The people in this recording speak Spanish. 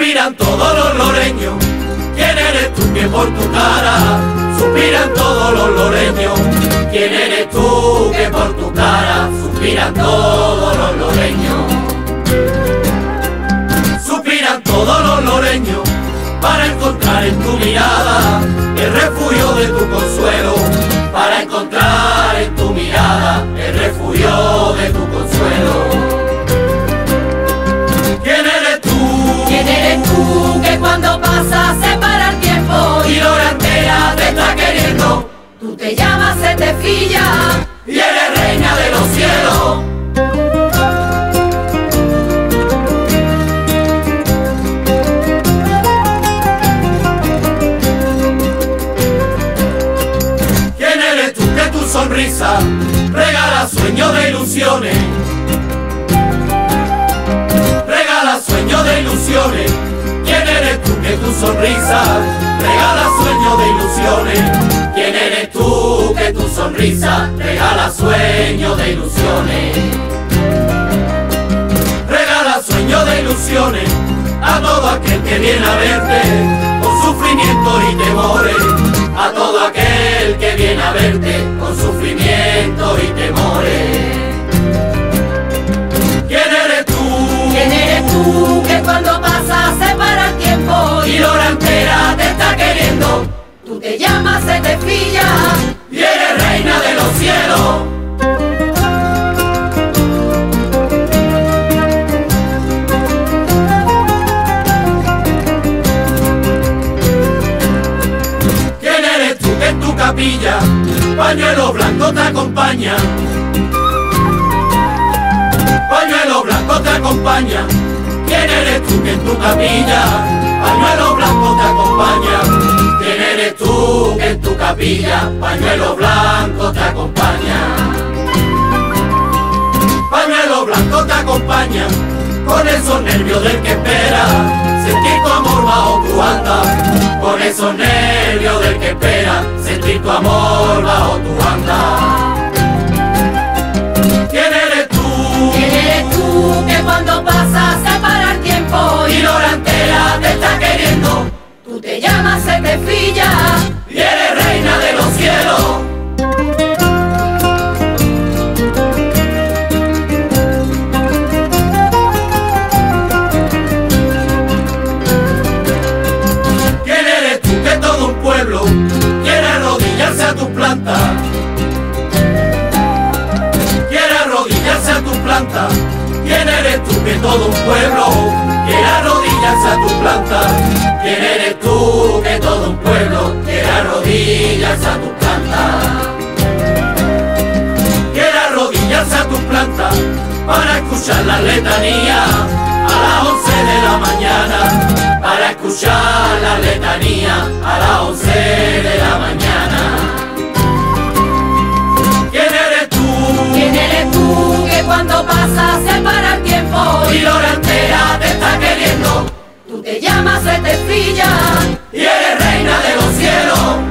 Suspiran todos los loreños, ¿quién eres tú que por tu cara? Suspiran todos los loreños, ¿quién eres tú que por tu cara? Suspiran todos los loreños. Suspiran todos los loreños para encontrar en tu mirada el refugio de tu consuelo, para encontrar en tu mirada el refugio de tu consuelo. ¿Quién eres tú? ¿Quién eres tú que cuando pasa se para el tiempo Y la entera te está queriendo, tú te llamas Setefilla y eres reina de los cielos. ¿Quién eres tú que tu sonrisa regala sueños de ilusiones? Regala sueños de ilusiones. ¿Quién eres tú que tu sonrisa regala sueños de ilusiones? ¿Quién eres tú que tu sonrisa regala sueños de ilusiones? Regala sueños de ilusiones a todo aquel que viene a verte con sufrimientos y temores, a todo aquel que viene a verte con sufrimientos y temores. ¿Quién eres tú? ¿Quién eres tú que cuando pasa se para el tiempo Y la hora entera te está queriendo, tú te llamas Setefilla y eres reina de los cielos. ¿Quién eres tú que en tu capilla pañuelo blanco te acompaña? Pañuelo blanco te acompaña. ¿Quién eres tú que en tu capilla pañuelo blanco te acompaña? ¿Quién eres tú que en tu capilla pañuelo blanco te acompaña? Pañuelo blanco te acompaña con esos nervios del que espera sentir tu amor bajo tu anda, con esos nervios del que espera sentir tu amor bajo tu anda. ¿Quién eres tú? ¿Quién eres tú que cuando pasa se para el tiempo Y la hora entera te está queriendo, tú te llamas Setefilla y eres reina de los cielos. ¿Quién eres tú que todo un pueblo quiere arrodillarse a tus plantas? Quiere arrodillarse a tus plantas. ¿Quién eres tú que todo un pueblo quiere arrodillarse a tus plantas? ¿Quién eres tú que todo un pueblo quiere arrodillarse a tus plantas? Quiere arrodillarse a tus plantas para escuchar la letanía a las 11 de la mañana, para escuchar la letanía a las 11 de la mañana. ¿Quién eres tú? ¿Quién eres tú que cuando pasa se para el tiempo Y la hora entera te está queriendo, tú te llamas Setefilla y eres reina de los cielos.